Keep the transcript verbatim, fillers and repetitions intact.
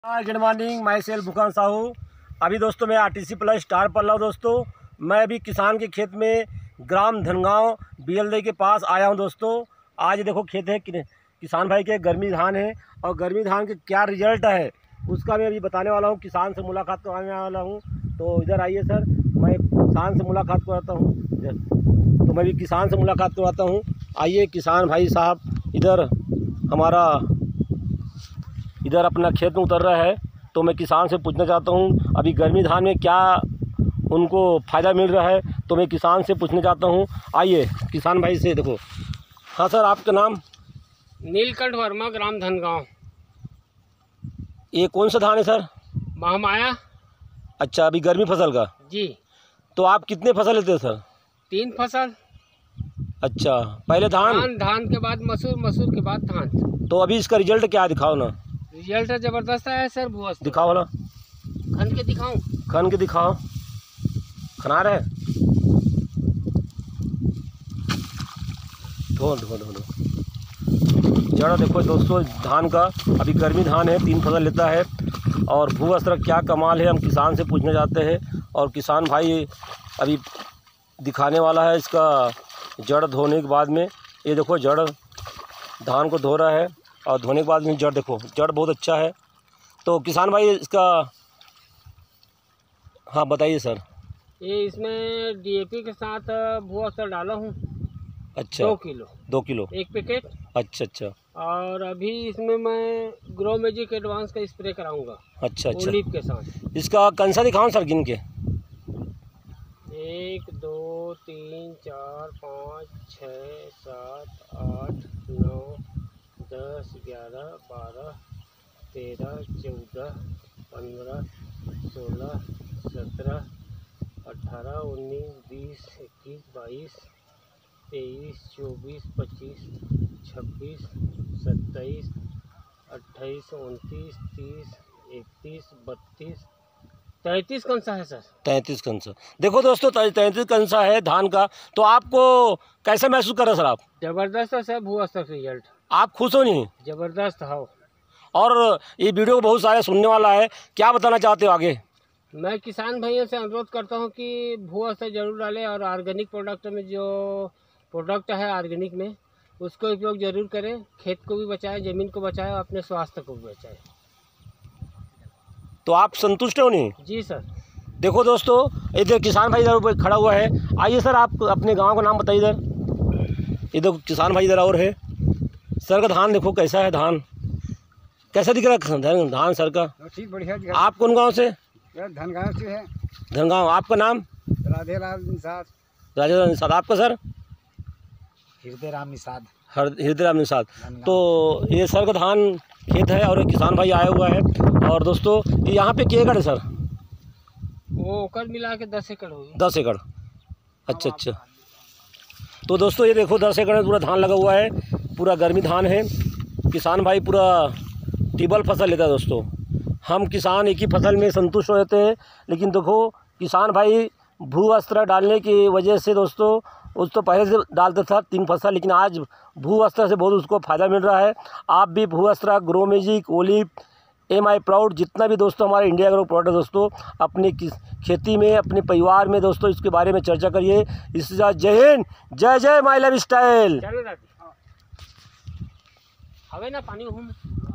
हाय good morning, मैं सेल भूखान साहू। अभी दोस्तों मैं आरटीसी प्लस स्टार पढ़ रहा हूँ। दोस्तों मैं अभी किसान के खेत में ग्राम धनगांव बीएलडी के पास आया हूँ। दोस्तों आज देखो खेत है कि, किसान भाई के गर्मी धान है और गर्मी धान के क्या रिजल्ट है उसका मैं अभी बताने वाला हूँ। किसान से मुलाकात करवाने वाला हूँ। तो इधर आइए सर, मैं किसान से मुलाकात करवाता हूँ। तो मैं भी किसान से मुलाकात करवाता हूँ। आइए किसान भाई साहब इधर हमारा इधर अपना खेत में उतर रहा है। तो मैं किसान से पूछना चाहता हूँ अभी गर्मी धान में क्या उनको फ़ायदा मिल रहा है, तो मैं किसान से पूछना चाहता हूँ। आइए किसान भाई से। देखो, हाँ सर, आपका नाम? नीलकंठ वर्मा, ग्राम धनगांव। ये कौन सा धान है सर? महामाया। अच्छा, अभी गर्मी फसल का जी। तो आप कितने फसल लेते हैं सर? तीन फसल। अच्छा, पहले धान धान धान के बाद मसूर, मसूर के बाद धान। तो अभी इसका रिजल्ट क्या है, दिखाओ ना। रिजल्ट जबरदस्त है सर। भुआ दिखाओ ना, खन के दिखाऊं? खन के दिखाओ। खना रहे धो धो धो धो जरा देखो दोस्तों धान का। अभी गर्मी धान है, तीन फसल लेता है। और भू अस्त्र क्या कमाल है, हम किसान से पूछने जाते हैं। और किसान भाई अभी दिखाने वाला है इसका जड़ धोने के बाद में। ये देखो जड़ धान को धो रहा है और धोने के बाद में जड़ देखो, जड़ बहुत अच्छा है। तो किसान भाई इसका हाँ बताइए सर। ये इसमें डीएपी के साथ भुआ अस्त्र डाला हूँ। अच्छा, दो किलो दो किलो एक पैकेट। अच्छा अच्छा और अभी इसमें मैं ग्रो मैजिक एडवांस का स्प्रे कराऊंगा। अच्छा अच्छा ओलिव के साथ। इसका कंसा दिखाओ सर गिन के। एक दो तीन चार पाँच छः सात आठ नौ दस ग्यारह बारह तेरह चौदह पंद्रह सोलह सत्रह अठारह उन्नीस बीस इक्कीस बाईस तेईस चौबीस पच्चीस छब्बीस सत्ताईस अट्ठाईस उनतीस तीस इकतीस बत्तीस तैंतीस कंसा है सर। तैंतीस कंसा। देखो दोस्तों तैंतीस कंसा है धान का। तो आपको कैसे महसूस कर रहे सर आप? जबरदस्त है सर भुआ अस्त्र रिजल्ट। आप खुश हो? नहीं जबरदस्त हो। और ये वीडियो को बहुत सारे सुनने वाला है, क्या बताना चाहते हो आगे? मैं किसान भाइयों से अनुरोध करता हूं कि भुआ अस्त्र जरूर डालें और ऑर्गेनिक प्रोडक्ट में जो प्रोडक्ट है ऑर्गेनिक में उसको उपयोग जरूर करें। खेत को भी बचाएं, ज़मीन को बचाएं और अपने स्वास्थ्य को भी बचाएं। तो आप संतुष्ट हो? नहीं जी सर। देखो दोस्तों इधर किसान भाई इधर खड़ा हुआ है। आइए सर, आप अपने गांव का नाम बताइए। इधर इधर किसान भाई इधर और है। सर का धान देखो कैसा है, धान कैसा दिख रहा है धान सर का? ठीक, बढ़िया। आप कौन गांव से? धनगांव से है। धनगांव। आपका नाम? राधे राम निषाद। राधे राम निषाद। आपका सर? हृदय राम निषाद। हृदय राम निषाद। तो ये सर का धान खेत है और किसान भाई आया हुआ है। और दोस्तों ये यहाँ पे किए एकड़ है सर? वो कर मिला के दस एकड़ होगी। दस एकड़। अच्छा अच्छा। तो दोस्तों ये देखो दस एकड़ में पूरा धान लगा हुआ है, पूरा गर्मी धान है। किसान भाई पूरा टिबल फसल लेता है। दोस्तों हम किसान एक ही फसल में संतुष्ट हो जाते हैं, लेकिन देखो किसान भाई भू अस्त्र डालने की वजह से दोस्तों उस तो पहले से डालता था तीन फसल, लेकिन आज भू अस्त्र से बहुत उसको फ़ायदा मिल रहा है। आप भी Bhu Astra, grow magic, olive, M I proud, जितना भी दोस्तों हमारे इंडिया ग्रो प्रोडक्ट दोस्तों अपनी खेती में, अपने परिवार में दोस्तों इसके बारे में चर्चा करिए। इसके साथ जय हिंद, जय जय माय लाइफ स्टाइल। चलो हवे ना पानी हूँ।